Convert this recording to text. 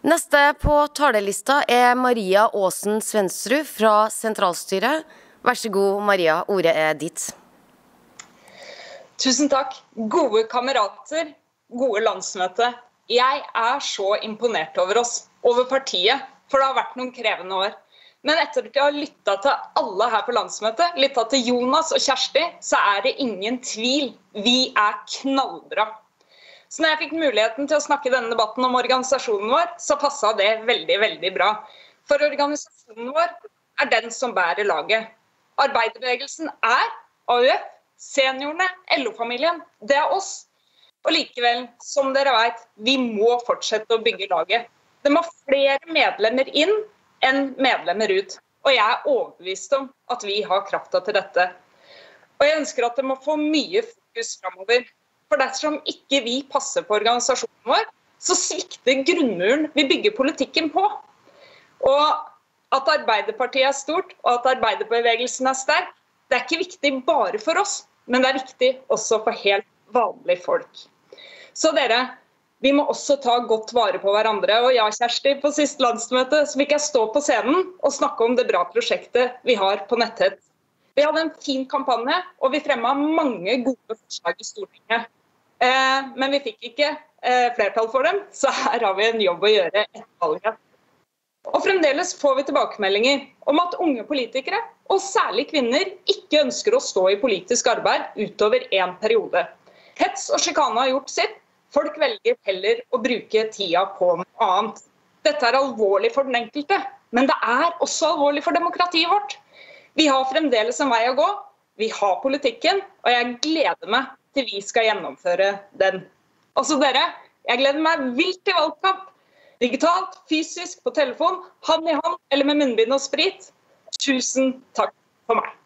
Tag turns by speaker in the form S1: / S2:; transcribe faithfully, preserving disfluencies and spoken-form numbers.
S1: Neste på talelista er Maria Aasen Svensrud fra sentralstyret. Vær så god, Maria, ordet er ditt.
S2: Tusen takk. Gode kamerater, gode landsmøte. Jeg er så imponert over oss, over partiet, for det har vært noen krevende år. Men etter at jeg har lyttet til alle her på landsmøtet, lyttet til Jonas og Kjersti, så er det ingen tvil. Vi er knallbra. Så når jeg fikk muligheten til å snakke i denne debatten om organisasjonen vår, så passet det veldig, veldig bra. For organisasjonen vår er den som bærer laget. Arbeiderbevegelsen er A U F, seniorene, L O-familien, det er oss. Og likevel, som dere vet, vi må fortsette å bygge laget. Det må flere medlemmer inn enn medlemmer ut. Og jeg er overbevist om at vi har kraften til dette. Og jeg ønsker at det må få mye fokus fremover. For dersom ikke vi passer på organisasjonen vår, så svikter grunnmuren vi bygger politikken på. Og at Arbeiderpartiet er stort, og at arbeiderbevegelsen er sterk, det er ikke viktig bare for oss, men det er viktig også for helt vanlige folk. Så dere, vi må også ta godt vare på hverandre. Og ja, Kjersti, på siste landsmøte så fikk jeg stå på scenen og snakke om det bra prosjektet vi har på Netthett. Vi hadde en fin kampanje, og vi fremmet mange gode forslag i Stortinget. Eh, men vi fikk ikke eh, flertall for dem, så her har vi en jobb å gjøre etter valget. Og fremdeles får vi tilbakemeldinger om at unge politikere, og særlig kvinner, ikke ønsker å stå i politisk arbeid utover en periode. Hets og sjikane har gjort sitt. Folk velger heller å bruke tida på noe annet. Dette er alvorlig for den enkelte, men det er også alvorlig for demokratiet vårt. Vi har fremdeles en vei å gå. Vi har politikken, og jeg gleder meg til vi skal gjennomføre den. Og så dere, jeg gleder meg vilt til valgkamp. Digitalt, fysisk, på telefon, hand i hand eller med munnbind og sprit. Tusen takk for meg.